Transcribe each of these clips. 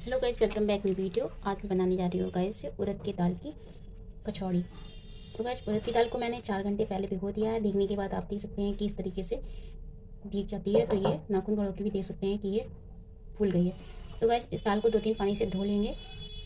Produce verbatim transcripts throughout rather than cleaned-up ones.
Hello guys, welcome back new video. आज मैं बनाने जा रही हूँ गाइस उड़द की दाल की कचौड़ी। तो गाइस उड़द की दाल को मैंने चार घंटे पहले भिगो दिया है। भीगने के बाद आप देख सकते हैं कि इस तरीके से भीग जाती है। तो ये नाखून गड़ो के भी देख सकते हैं कि ये फूल गई है। तो गाइस इस दाल को दो तीन पानी से धो लेंगे।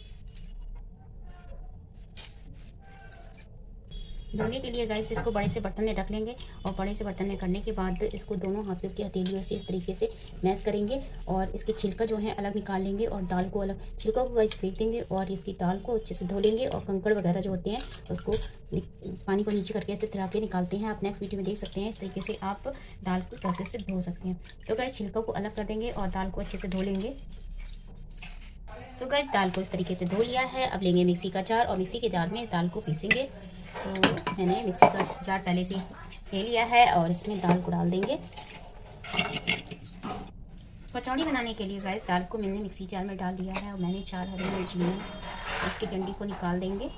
धोने के लिए गाइस इसको बड़े से बर्तन में रख लेंगे और बड़े से बर्तन में करने के बाद इसको दोनों हाथों की हथेलियों से इस तरीके से मैश करेंगे और इसके छिलका जो है अलग निकाल लेंगे और दाल को अलग, छिलका को गाइस फेंक देंगे और इसकी दाल को अच्छे से धो लेंगे और कंकड़ वगैरह जो होते हैं उसको पानी को नीचे करके ऐसे तिरा के निकालते हैं। आप नेक्स्ट वीडियो में देख सकते हैं इस तरीके से आप दाल को प्रोसेस से धो सकते हैं। तो गाइस छिलका को अलग कर देंगे और दाल को अच्छे से धो लेंगे। तो गाइस दाल को इस तरीके से धो लिया है। अब लेंगे मिक्सी का जार और मिक्सी के जार में दाल को पीसेंगे। तो मैंने मिक्सी का जार पहले से ले लिया है और इसमें दाल को डाल देंगे। कचौड़ी बनाने के लिए गाइस दाल को मैंने मिक्सी जार में डाल दिया है और मैंने चार हरी मिर्च ली है। इसकी डंडी को निकाल देंगे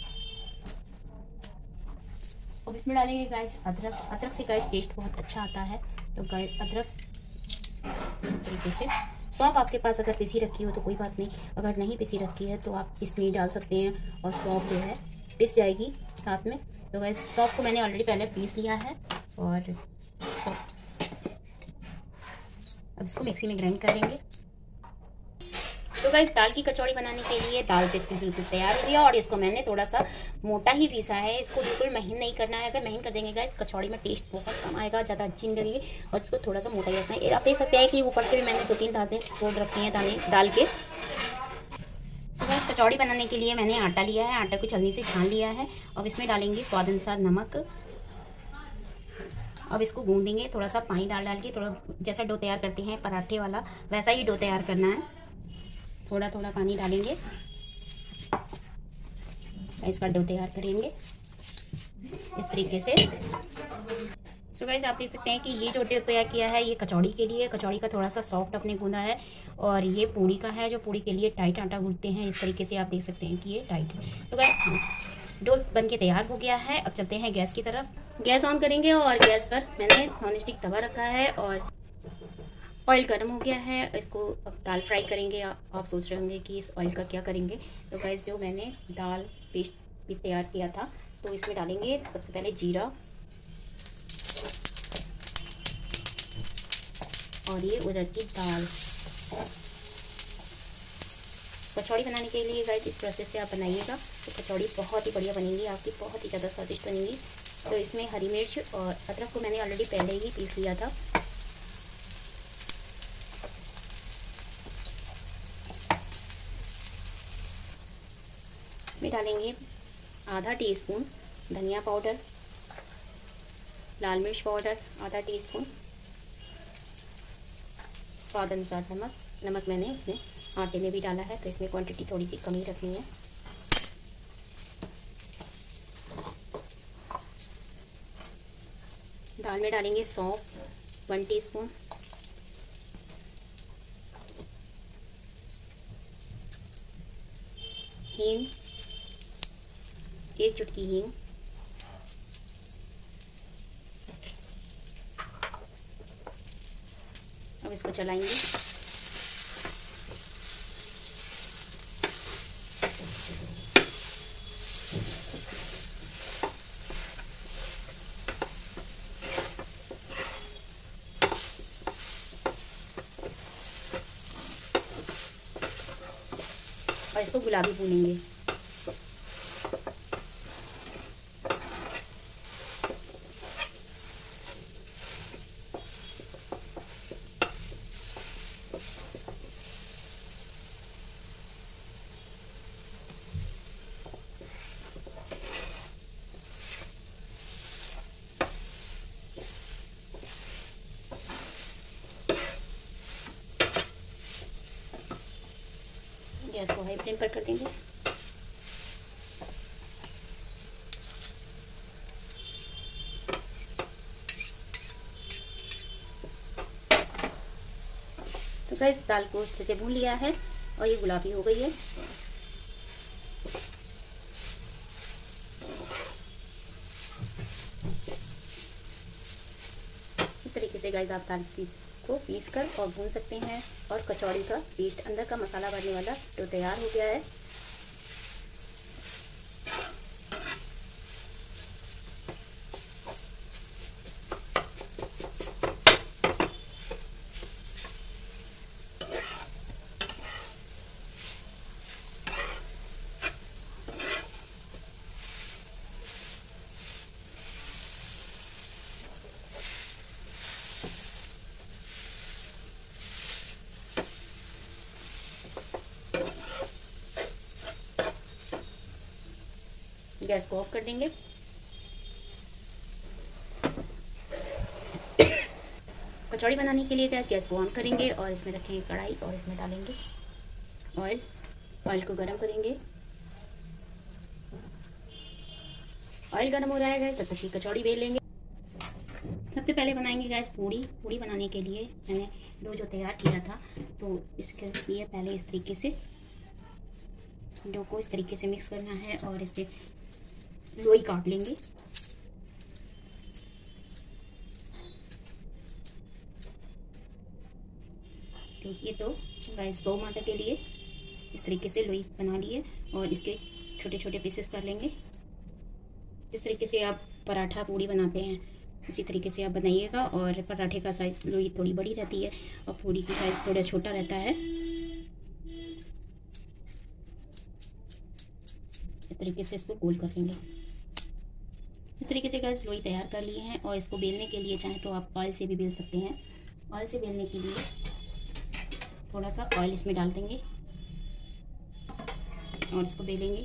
और इसमें डालेंगे गाइस अदरक। अदरक से गाइस टेस्ट बहुत अच्छा आता है। तो गाइस अदरक तरीके से, सौंफ आपके पास अगर पिसी रखी हो तो कोई बात नहीं, अगर नहीं पिसी रखी है तो आप इसमें डाल सकते हैं और सौंफ जो है पिस जाएगी साथ में। तो गाइस सौंफ को मैंने ऑलरेडी पहले पीस लिया है और अब इसको मिक्सी में ग्राइंड करेंगे। तो गाइस दाल की कचौड़ी बनाने के लिए दाल पेस्ट बिल्कुल तैयार हो गया और इसको मैंने थोड़ा सा मोटा ही पीसा है। इसको बिल्कुल महीन नहीं करना है। अगर महीन कर देंगे गाइस कचौड़ी में टेस्ट बहुत कम आएगा, ज़्यादा अच्छी नहीं लगेगी। और इसको थोड़ा सा मोटा ही रखना है। आप देख सकते हैं कि ऊपर से भी मैंने दो तीन दाने तोड़ रखी हैं दाने डाल के। तो गाइस कचौड़ी बनाने के लिए मैंने आटा लिया है, आटा को छलनी से छान लिया है। अब इसमें डालेंगे स्वाद अनुसार नमक। अब इसको गूंदेंगे थोड़ा सा पानी डाल डाल के, थोड़ा जैसा डो तैयार करते हैं पराठे वाला वैसा ही डो तैयार करना है। थोड़ा थोड़ा पानी डालेंगे, इसका डो तैयार करेंगे इस तरीके से। सो गाइस आप देख सकते हैं कि ये जो डो तैयार किया है ये कचौड़ी के लिए, कचौड़ी का थोड़ा सा सॉफ्ट अपने गूंदा है। और ये पूड़ी का है जो पूड़ी के लिए टाइट आटा गूंदते हैं। इस तरीके से आप देख सकते हैं कि ये टाइट है। तो गाइस डो बन के तैयार हो गया है। अब चलते हैं गैस की तरफ। गैस ऑन करेंगे और गैस पर मैंने नॉन स्टिक तवा रखा है और ऑयल गर्म हो गया है। इसको अब दाल फ्राई करेंगे। आप सोच रहे होंगे कि इस ऑयल का क्या करेंगे। तो गाइस जो मैंने दाल पेस्ट भी तैयार किया था तो इसमें डालेंगे सबसे पहले जीरा और ये उड़द की दाल। कचौड़ी बनाने के लिए गाइस इस प्रोसेस से आप बनाइएगा तो कचौड़ी बहुत ही बढ़िया बनेगी, आपकी बहुत ही ज़्यादा स्वादिष्ट बनेगी। तो इसमें हरी मिर्च और अदरक को मैंने ऑलरेडी पहले ही पीस लिया था। में डालेंगे आधा टीस्पून धनिया पाउडर, लाल मिर्च पाउडर आधा टीस्पून, स्वाद अनुसार नमक। नमक मैंने इसमें आटे में भी डाला है तो इसमें क्वांटिटी थोड़ी सी कम ही रखनी है। दाल में डालेंगे सौंफ वन टीस्पून, हींग एक चुटकी हींग, अब इसको चलाएंगे। और इसको गुलाबी भूनेंगे। गैस को हाई फ्लेम पर कर देंगे। तो गाइस दाल को अच्छे से भून लिया है और ये गुलाबी हो गई है। इस तरीके से गाइस आप दाल की इसको पीस कर और भून सकते हैं। और कचौड़ी का पेस्ट, अंदर का मसाला भरने वाला तो तैयार हो गया है। गैस को ऑफ कर देंगे। कचौड़ी बनाने के लिए गैस गैस को ऑन करेंगे और इसमें रखेंगे कढ़ाई और इसमें डालेंगे ऑयल। ऑयल को गरम करेंगे। ऑयल गरम हो रहा है गैस, तब तक की कचौड़ी बेल लेंगे। सबसे पहले बनाएंगे गैस पूड़ी। पूड़ी बनाने के लिए मैंने डो जो तैयार किया था, तो इसके लिए पहले इस तरीके से डो को इस तरीके से मिक्स करना है और इससे लोई काट लेंगे। तो ये तो गैस गौ माता के लिए इस तरीके से लोई बना लिए और इसके छोटे छोटे पीसेस कर लेंगे। इस तरीके से आप पराठा पूड़ी बनाते हैं, इसी तरीके से आप बनाइएगा। और पराठे का साइज लोई थोड़ी बड़ी रहती है और पूड़ी की साइज थोड़ा छोटा रहता है। इस तरीके से इसको गोल कर लेंगे। इस तरीके से गैस लोई तैयार कर लिए हैं और इसको बेलने के लिए चाहे तो आप ऑयल से भी बेल सकते हैं। ऑयल से बेलने के लिए थोड़ा सा ऑयल इसमें डाल देंगे और इसको बेलेंगे।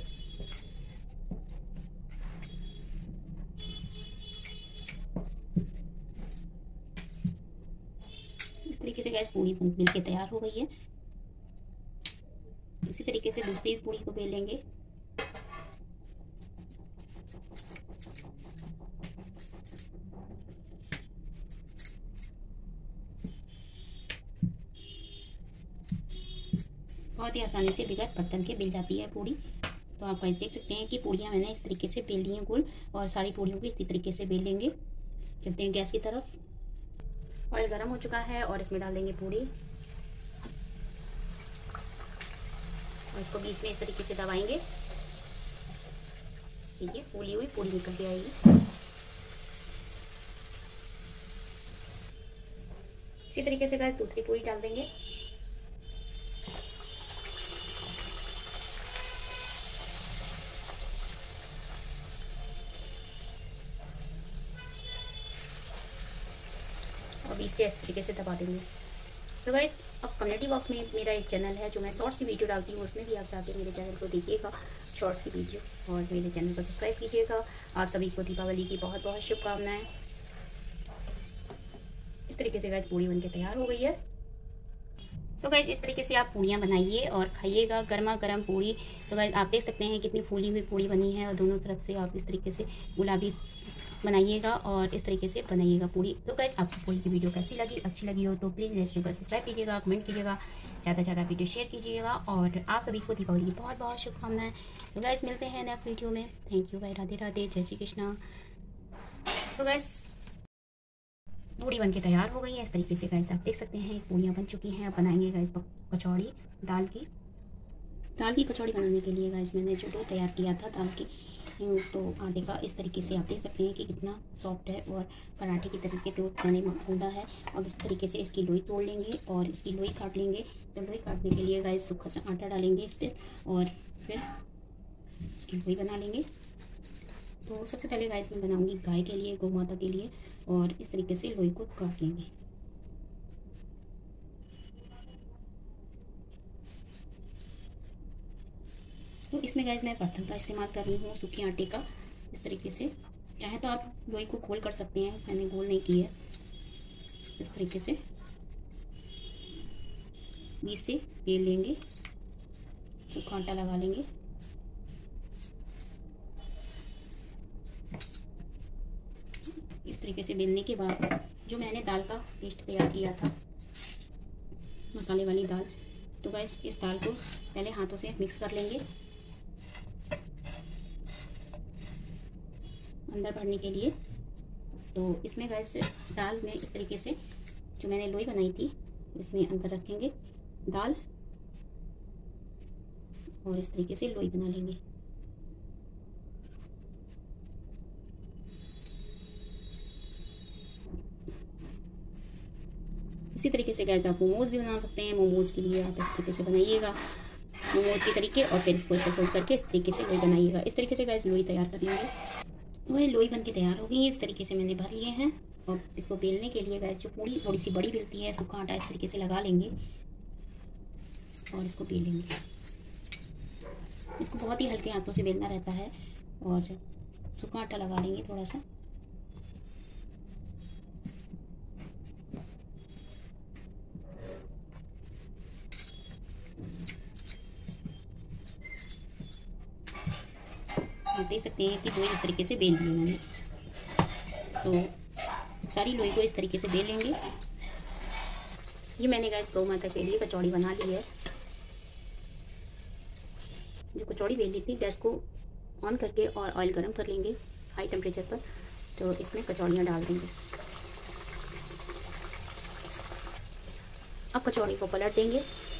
इस तरीके से गैस पूड़ी बेल के तैयार हो गई है। इसी तरीके से दूसरी पूड़ी को बेलेंगे। बहुत ही आसानी से बिगड़ बर्तन के बेल जाती है पूड़ी। तो आप गाइस देख सकते हैं कि पूड़ियाँ मैंने इस तरीके से बेल ली हैं गोल, और सारी पूड़ियों को इसी तरीके से बेल लेंगे। चलते हैं गैस की तरफ। ऑयल गर्म हो चुका है और इसमें डाल देंगे पूड़ी और इसको बीच में इस तरीके से दबाएंगे। ठीक है, फूली हुई पूड़ी निकल के आएगी। इसी तरीके से गाइस दूसरी पूड़ी डाल देंगे। और बीच से इस तरीके से दबा देंगे। सो गाइस, अब कम्युनिटी बॉक्स में मेरा एक चैनल है जो मैं शॉर्ट्स की वीडियो डालती हूँ, उसमें भी आप जाके मेरे चैनल को देखिएगा, शॉर्ट्स की वीडियो, और मेरे चैनल को सब्सक्राइब कीजिएगा। आप सभी को दीपावली की बहुत बहुत शुभकामनाएं। इस तरीके से गाइस पूड़ी बनके तैयार हो गई है। सो गाइस, इस तरीके से आप पूड़ियाँ बनाइए और खाइएगा, गर्मा गर्म पूड़ी। तो गाइस आप देख सकते हैं कितनी फूली हुई पूड़ी बनी है, और दोनों तरफ से आप इस तरीके से गुलाबी बनाइएगा और इस तरीके से बनाइएगा पूड़ी। तो गाइस आपको पूड़ी की वीडियो कैसी लगी, अच्छी लगी हो तो प्लीज़ मेरे चैनल को सब्सक्राइब कीजिएगा, कमेंट कीजिएगा, ज़्यादा से ज़्यादा वीडियो शेयर कीजिएगा। और आप सभी को दीपावली की बहुत बहुत शुभकामनाएं। तो गाइस मिलते हैं नेक्स्ट वीडियो में। Thank you, bye, Radhe Radhe, जय श्री कृष्णा। सो गाइस पूड़ी बनके तैयार हो गई है। इस तरीके से गाइस आप देख सकते हैं पूड़ियाँ बन चुकी हैं। अब बनाएंगे गाइस कचौड़ी दाल की। दाल की कचौड़ी बनाने के लिए गाइस मैंने जो डो तैयार किया था दाल की, तो आटे का इस तरीके से आप देख सकते हैं कि कितना सॉफ्ट है और पराठे की तरीके से मैंने गूंदा है। अब इस तरीके से इसकी लोई तोड़ लेंगे और इसकी लोई काट लेंगे। तो लोई काटने के लिए गाइस सूखा सा आटा डालेंगे इस पर और फिर इसकी लोई बना लेंगे। तो सबसे पहले गाइस मैं बनाऊंगी गाय के लिए, गौ माता के लिए, और इस तरीके से लोई को काट लेंगे। तो इसमें गाइस मैं बर्तन का इस्तेमाल कर रही हूँ, सूखे आटे का। इस तरीके से चाहे तो आप लोई को गोल कर सकते हैं, मैंने गोल नहीं की है। इस तरीके से बीच से बेल लेंगे, सूखा आटा लगा लेंगे। इस तरीके से बेलने के बाद जो मैंने दाल का पेस्ट तैयार किया था, मसाले वाली दाल, तो गाइस इस दाल को पहले हाथों से मिक्स कर लेंगे अंदर भरने के लिए। तो इसमें गैस दाल में इस तरीके से जो मैंने लोई बनाई थी इसमें अंदर रखेंगे दाल और इस तरीके से लोई बना लेंगे। इसी तरीके से गैस आप मोमोज भी बना सकते हैं। मोमोज के लिए आप इस तरीके से बनाइएगा मोमोज के तरीके, और फिर इसको ऐसे फोल्ड करके इस तरीके से लोई बनाइएगा। इस तरीके से गैस लोई तैयार कर लेंगे। तो ये लोई बन के तैयार हो गई है। इस तरीके से मैंने भर लिए हैं। और इसको बेलने के लिए गैस जो पूड़ी थोड़ी सी बड़ी बेलती है, सूखा आटा इस तरीके से लगा लेंगे और इसको बेल लेंगे। इसको बहुत ही हल्के हाथों से बेलना रहता है और सूखा आटा लगा लेंगे थोड़ा सा। आप देख सकते हैं कि लोई इस तरीके से बेल ली मैंने। तो सारी लोई को इस तरीके से बेल लेंगे। ये मैंने गैस गौ माता के लिए कचौड़ी बना ली है। जो कचौड़ी बेल ली थी, गैस को ऑन करके और ऑयल गर्म कर लेंगे हाई टेम्परेचर पर। तो इसमें कचौड़ियाँ डाल देंगे। अब कचौड़ी को पलट देंगे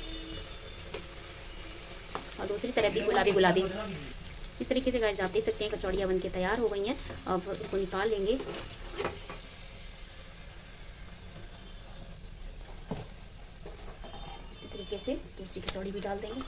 और दूसरी तरफ भी गुलाबी गुलाबी इस तरीके से गाइस आप देख सकते हैं कचौड़ियाँ बनके तैयार हो गई हैं। अब इसको निकाल लेंगे। इस तरीके से दूसरी कचौड़ी भी डाल देंगे।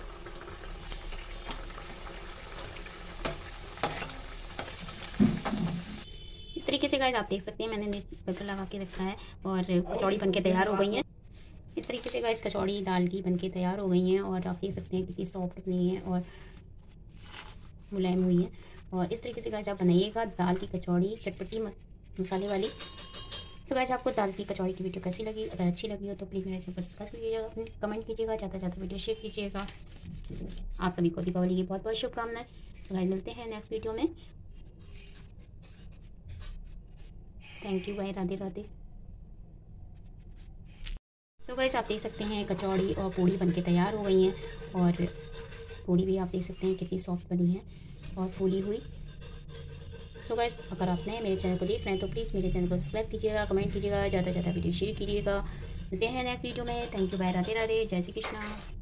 इस तरीके से गाइस आप देख सकते हैं मैंने पेपर लगा के रखा है और कचौड़ी बनके तैयार हो गई है। इस तरीके से गाइस कचौड़ी दाल की बनके तैयार हो गई हैं और आप देख सकते हैं कितनी सॉफ्ट बनी है और मुलायम हुई है। और इस तरीके से गाइस आप बनाइएगा दाल की कचौड़ी चटपटी मसाले वाली। तो गाइस आपको दाल की कचौड़ी की वीडियो कैसी लगी? अगर अच्छी लगी हो तो प्लीज़ मेरे चैनल को सब्सक्राइब कीजिएगा, अपने कमेंट कीजिएगा, ज़्यादा से ज़्यादा वीडियो शेयर कीजिएगा। आप सभी को दीपावली की बहुत बहुत शुभकामनाएं। तो गाइस मिलते हैं नेक्स्ट वीडियो में। Thank you, bye, Radhe Radhe. So guys आप देख सकते हैं कचौड़ी और पूड़ी बनके तैयार हो गई हैं और पूड़ी भी आप देख सकते हैं कितनी सॉफ्ट बनी है और फूली हुई। सो गाइस अगर आप नए मेरे चैनल को देख रहे हैं तो प्लीज़ मेरे चैनल को सब्सक्राइब कीजिएगा, कमेंट कीजिएगा, ज़्यादा से ज़्यादा वीडियो शेयर कीजिएगा। मिलते हैं नेक्स्ट वीडियो में। Thank you, bye, Radhe Radhe, जय श्री कृष्णा।